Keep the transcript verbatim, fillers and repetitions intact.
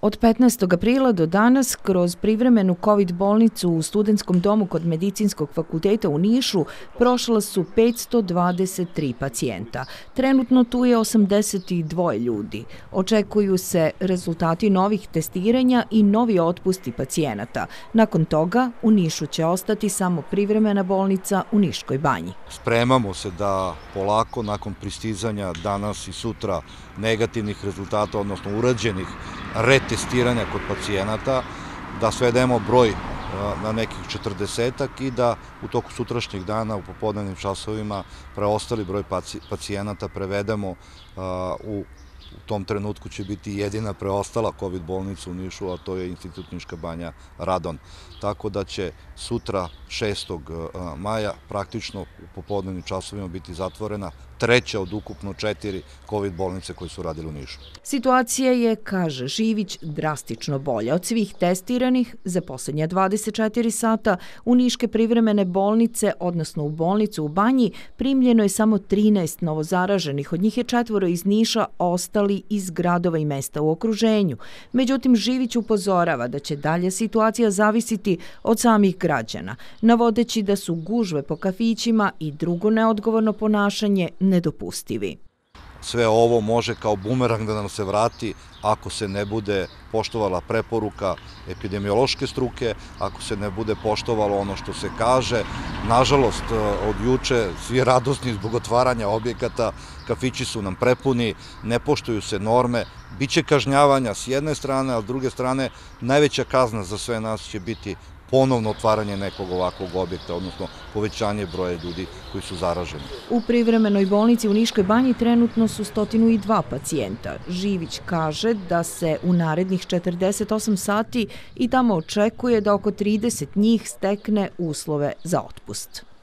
Od petnaestog aprila do danas kroz privremenu kovid bolnicu u Studentskom domu kod Medicinskog fakulteta u Nišu prošla su petsto dvadeset tri pacijenta. Trenutno tu je osamdeset dva ljudi. Očekuju se rezultati novih testiranja i novi otpusti pacijenata. Nakon toga u Nišu će ostati samo privremena bolnica u Niškoj banji. Spremamo se da polako nakon pristizanja danas i sutra negativnih rezultata, odnosno urađenih retestiranja kod pacijenata, da svedemo broj na nekih četrdesetak i da u toku sutrašnjeg dana u popodnevnim časovima preostali broj pacijenata prevedemo u U tom trenutku će biti jedina preostala kovid bolnica u Nišu, a to je Institut Niška banja Radon. Tako da će sutra šestog maja praktično u popodnevnim časovima biti zatvorena treća od ukupno četiri kovid bolnice koje su radile u Nišu. Situacija je, kaže Živić, drastično bolja. Od svih testiranih za poslednja dvadeset četiri sata u Niške privremene bolnice, odnosno u bolnicu u banji, primljeno je samo trinaest novozaraženih. Od njih je četvoro iz Niša, ostali iz gradova i mesta u okruženju. Međutim, Živić upozorava da će dalje situacija zavisiti od samih građana, navodeći da su gužve po kafićima i drugo neodgovorno ponašanje nedopustivi. Sve ovo može kao bumerang da nam se vrati ako se ne bude poštovala preporuka epidemiološke struke, ako se ne bude poštovalo ono što se kaže. Nažalost, od juče svi radosni zbog otvaranja objekata, kafići su nam prepuni, ne poštuju se norme, biće kažnjavanja s jedne strane, a s druge strane najveća kazna za sve nas će biti ponovno otvaranje nekog ovakvog objekta, odnosno povećanje broja ljudi koji su zaraženi. U privremenoj bolnici u Niškoj banji trenutno su sto dva pacijenta. Živić kaže da se u narednih četrdeset osam sati i tamo očekuje da oko trideset njih stekne uslove za otpust.